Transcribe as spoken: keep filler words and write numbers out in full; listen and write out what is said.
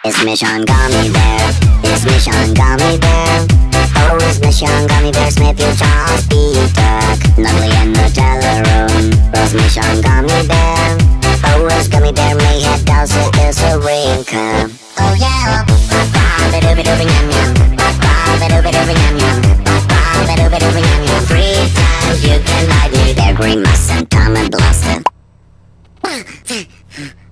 It's Mission Gummy Bear. It's Mission Gummy Bear. Oh, it's Mission Gummy Bear. Smith, you Charles Peter. Nuggly in the Nutella room. It's Mission Gummy Bear. Oh, it's Gummy Bear. Mayhead does it. It's a wrinkle. Oh yeah. Three times you can ride me. Bear Green, Mouse, and Tom and Blossom.